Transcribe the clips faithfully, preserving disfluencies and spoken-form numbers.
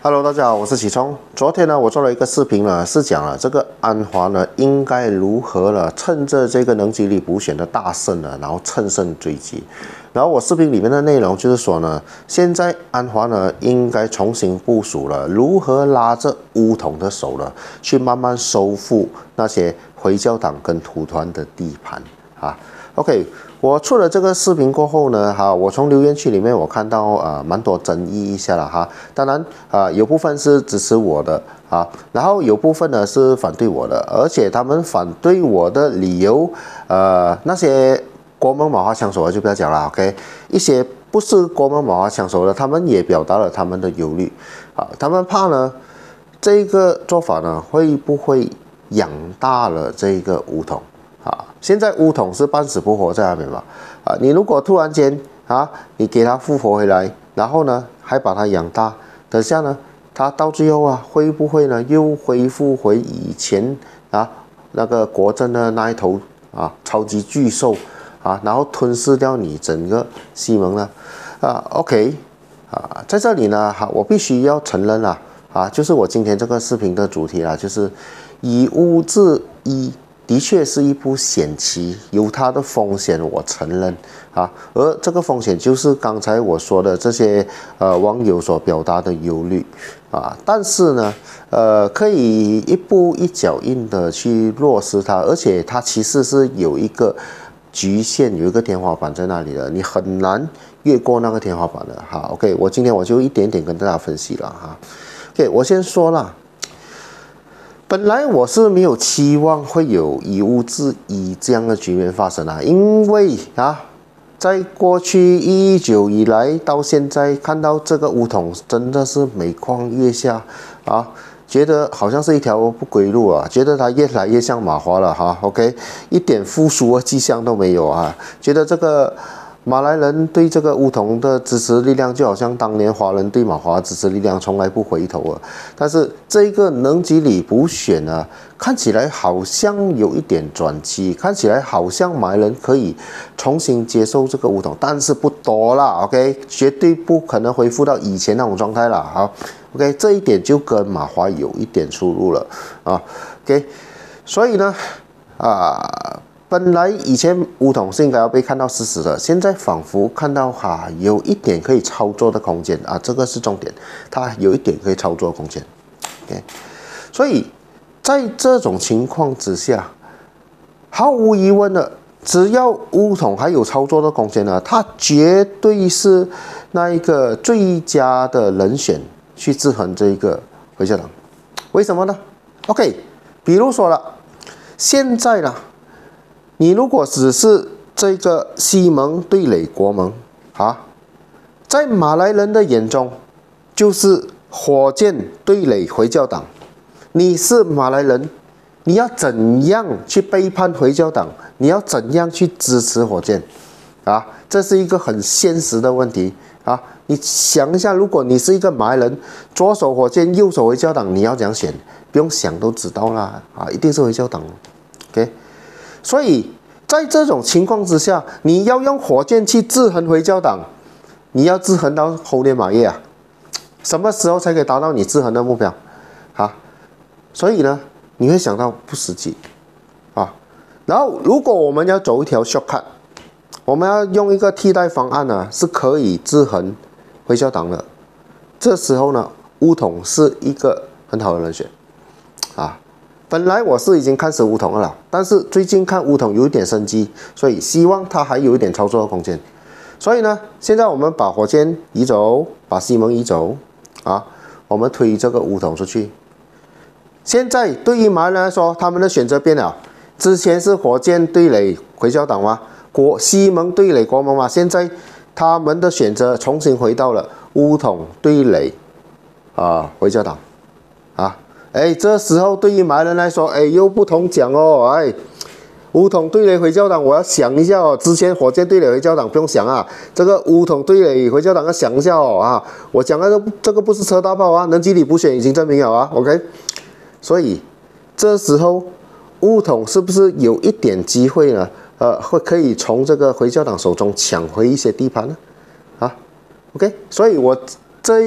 Hello， 大家好，我是启聪。昨天呢，我做了一个视频呢，是讲了这个安华呢应该如何了，趁着这个能吉利补选的大胜呢，然后乘胜追击。然后我视频里面的内容就是说呢，现在安华呢应该重新部署了，如何拉着巫统的手呢，去慢慢收复那些回教党跟土团的地盘啊。OK。 我出了这个视频过后呢，哈，我从留言区里面我看到啊、呃、蛮多争议一下了哈。当然啊、呃，有部分是支持我的啊，然后有部分呢是反对我的，而且他们反对我的理由，呃，那些国门马华枪手就不要讲了 ，OK， 一些不是国门马华枪手的，他们也表达了他们的忧虑啊，他们怕呢这个做法呢会不会养大了这个巫统？ 啊，现在巫统是半死不活在那边嘛？啊，你如果突然间啊，你给他复活回来，然后呢，还把他养大，等下呢，他到最后啊，会不会呢又恢复回以前啊那个国政的那一头啊超级巨兽啊，然后吞噬掉你整个西蒙呢？啊 ，OK， 啊，在这里呢，哈，我必须要承认啦，啊，就是我今天这个视频的主题啦，就是以巫治医。 的确是一步险棋，有它的风险，我承认啊。而这个风险就是刚才我说的这些呃网友所表达的忧虑啊。但是呢，呃，可以一步一脚印的去落实它，而且它其实是有一个局限，有一个天花板在那里的，你很难越过那个天花板的哈。OK， 我今天我就一点点跟大家分析了哈。OK， 我先说了。 本来我是没有期望会有以巫治医这样的局面发生啊，因为啊，在过去一久以来到现在，看到这个巫统真的是每况愈下啊，觉得好像是一条不归路啊，觉得它越来越像马华了哈 ，OK， 一点复苏的迹象都没有啊，觉得这个。 马来人对这个巫统的支持力量，就好像当年华人对马华支持力量从来不回头啊。但是这个能吉里补选呢，看起来好像有一点转机，看起来好像马来人可以重新接受这个巫统，但是不多啦 ，OK， 绝对不可能恢复到以前那种状态了。好 ，OK， 这一点就跟马华有一点出入了啊 ，OK， 所以呢，啊。 本来以前巫统是应该要被看到死死的，现在仿佛看到哈有一点可以操作的空间啊，这个是重点，它有一点可以操作的空间。OK， 所以在这种情况之下，毫无疑问的，只要巫统还有操作的空间呢，它绝对是那一个最佳的人选去制衡这一个回教党。为什么呢 ？OK， 比如说了，现在呢。 你如果只是这个西蒙对垒国盟啊，在马来人的眼中，就是火箭对垒回教党。你是马来人，你要怎样去背叛回教党？你要怎样去支持火箭？啊，这是一个很现实的问题啊！你想一下，如果你是一个马来人，左手火箭，右手回教党，你要怎样选？不用想都知道啦，啊，一定是回教党。OK。 所以在这种情况之下，你要用火箭去制衡回教党，你要制衡到猴年马月啊？什么时候才可以达到你制衡的目标？啊，所以呢，你会想到不实际啊。然后，如果我们要走一条 shortcut， 我们要用一个替代方案呢，是可以制衡回教党的。这时候呢，巫统是一个很好的人选啊。 本来我是已经看死巫统了，但是最近看巫统有一点生机，所以希望它还有一点操作的空间。所以呢，现在我们把火箭移走，把西蒙移走，啊，我们推这个巫统出去。现在对于马来人来说，他们的选择变了，之前是火箭对垒回教党吗？国西蒙对垒国盟吗？现在他们的选择重新回到了巫统对垒啊回教党，啊。 哎，这时候对于马来人来说，哎，又不同讲哦。哎，巫统对垒回教党，我要想一下哦。之前火箭对垒回教党不用想啊，这个巫统对垒回教党要想一下哦啊。我讲的这个不是车大炮啊，能吉里补选已经证明了啊。OK， 所以这时候巫统是不是有一点机会呢？呃，会可以从这个回教党手中抢回一些地盘呢？啊 ，OK， 所以我这一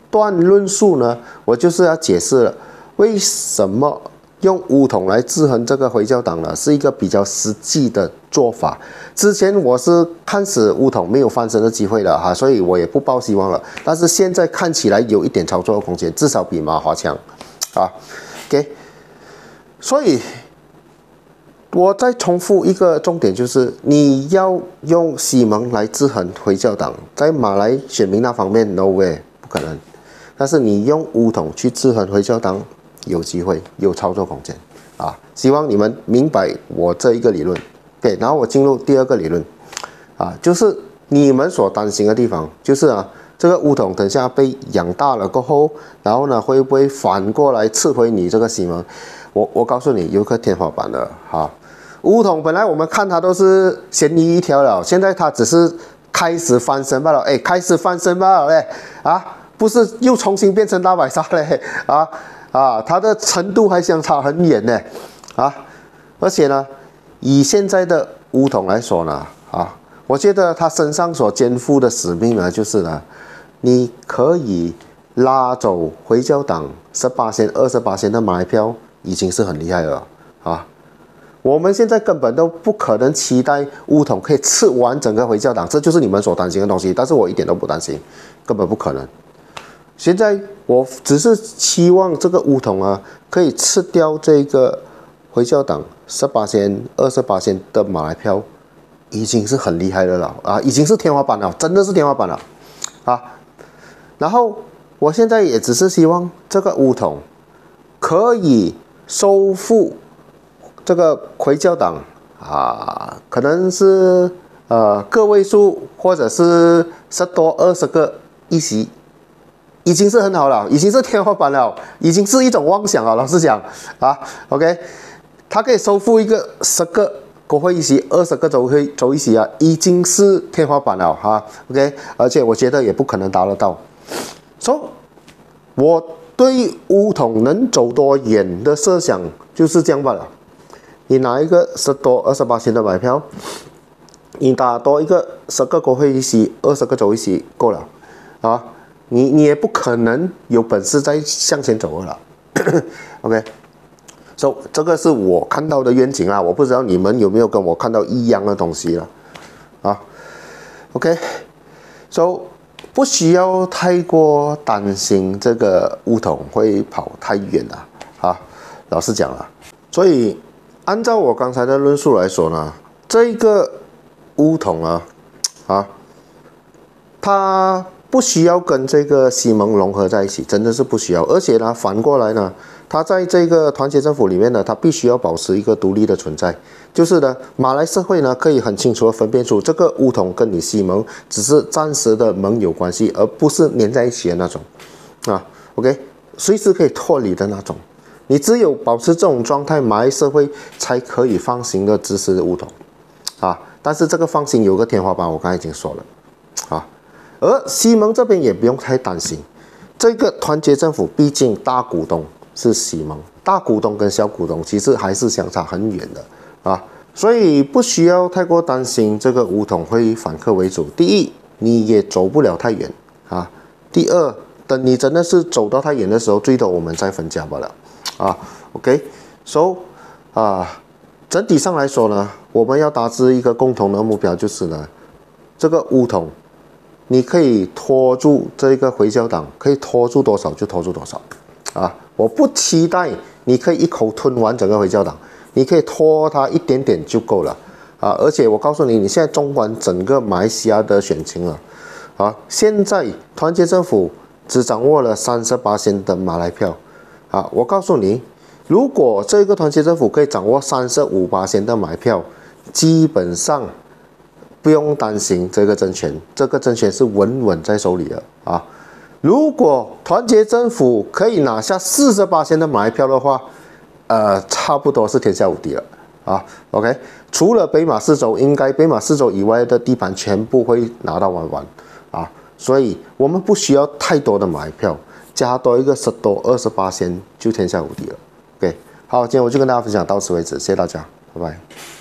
段论述呢，我就是要解释了为什么用巫统来制衡这个回教党呢，是一个比较实际的做法。之前我是看死巫统没有翻身的机会了哈，所以我也不抱希望了。但是现在看起来有一点操作的空间，至少比马华强啊。OK， 所以。我再重复一个重点，就是你要用西蒙来制衡回教党，在马来选民那方面 ，no way， 不可能。但是你用巫统去制衡回教党，有机会，有操作空间啊！希望你们明白我这一个理论。OK， 然后我进入第二个理论啊，就是你们所担心的地方，就是啊，这个巫统等下被养大了过后，然后呢，会不会反过来吃回你这个西蒙？我我告诉你，有个天花板的哈。巫统本来我们看他都是嫌疑一条了，现在他只是开始翻身罢了，哎，开始翻身罢了嘞，啊，不是又重新变成大白鲨嘞，啊啊，他的程度还相差很远呢，啊，而且呢，以现在的巫统来说呢，啊，我觉得他身上所肩负的使命呢，就是呢，你可以拉走回教党十八仙、二十八仙的马来票，已经是很厉害了啊。我们现在根本都不可能期待巫统可以吃完整个回教党，这就是你们所担心的东西。但是我一点都不担心，根本不可能。现在我只是期望这个巫统啊，可以吃掉这个回教党十八仙、二十八仙的马来票，已经是很厉害的了啊，已经是天花板了，真的是天花板了啊。然后我现在也只是希望这个巫统可以收复这个回教党啊，可能是呃个位数或者是十多二十个议席，已经是很好了，已经是天花板了，已经是一种妄想了。老实讲啊 ，OK， 他可以收复一个十个国会议席、二十个州会州议席啊，已经是天花板了哈、啊、，OK， 而且我觉得也不可能达得到。所以，我对巫统能走多远的设想就是这样罢了。你拿一个十多二十八仙的买票，你打多一个十个国会议席、二十个州议席够了啊！你你也不可能有本事再向前走了。OK， 所、so, 以这个是我看到的愿景啊，我不知道你们有没有跟我看到一样的东西了啊 ？OK，so、okay? 不需要太过担心这个巫统会跑太远了啊！老实讲了，所以。按照我刚才的论述来说呢，这个巫统啊，啊，它不需要跟这个西蒙融合在一起，真的是不需要。而且呢，反过来呢，它在这个团结政府里面呢，它必须要保持一个独立的存在。就是呢，马来社会呢可以很清楚的分辨出这个巫统跟你西蒙只是暂时的盟友关系，而不是连在一起的那种啊。OK， 随时可以脱离的那种。你只有保持这种状态，马来社会才可以放心的支持巫统，啊！但是这个放心有个天花板，我刚才已经说了，啊！而西蒙这边也不用太担心，这个团结政府毕竟大股东是西蒙，大股东跟小股东其实还是相差很远的，啊！所以不需要太过担心这个巫统会反客为主。第一，你也走不了太远，啊！第二，等你真的是走到太远的时候，最多我们再分家罢了。啊 ，OK，so 啊，整体上来说呢，我们要达至一个共同的目标，就是呢，这个巫统，你可以拖住这个回教党，可以拖住多少就拖住多少，啊，我不期待你可以一口吞完整个回教党，你可以拖它一点点就够了，啊，而且我告诉你，你现在纵观整个马来西亚的选情了，啊，现在团结政府只掌握了三十八仙的马来票。啊，我告诉你，如果这个团结政府可以掌握三十五巴仙的买票，基本上不用担心这个政权，这个政权是稳稳在手里的啊。如果团结政府可以拿下四十巴仙的买票的话，呃，差不多是天下无敌了啊。OK， 除了北马四州，应该北马四州以外的地盘全部会拿到完完啊，所以我们不需要太多的买票。加多一个十多二十八仙就天下无敌了。OK， 好，今天我就跟大家分享到此为止，谢谢大家，拜拜。